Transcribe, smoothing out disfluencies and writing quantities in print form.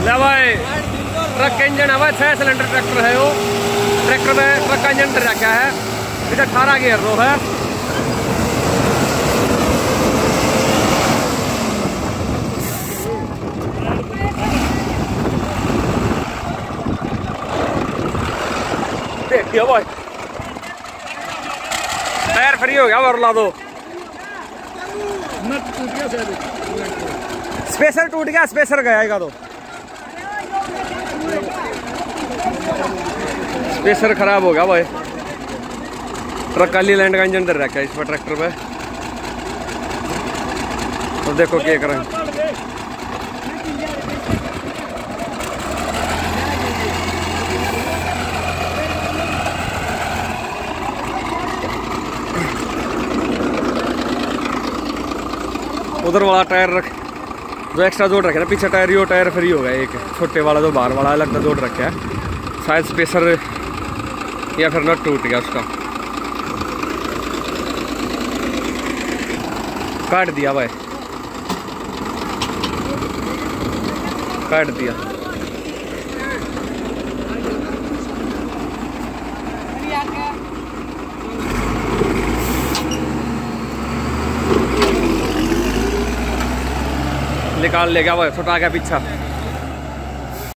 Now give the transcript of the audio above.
ले भाई ट्रक का इंजन है भाई, 6 सिलेंडर ट्रैक्टर है वो। ट्रैक्टर में ट्रक का इंजन रखा है, इधर 18 गियर रो है। देख दिया भाई, टायर फ्री हो गया और ला दो। स्पेसर टूट गया, स्पेसर गया तो स्पेसर खराब हो गया भाई। ट्रक का लीलैंड का इंजन रखा है इस पर ट्रैक्टर पे। तो देखो क्या करें। उधर वाला टायर रख, जो एक्स्ट्रा जोड़ रखे ना पीछे टायर, यो टायर फ्री हो गया। एक छोटे वाला जो बाहर वाला अलग जोड़ रखा है, शायद स्पेसर या फिर नट टूट गया उसका। काट दिया भाई, काट दिया। निकाल ले गया भाई, छुटा गया पीछा।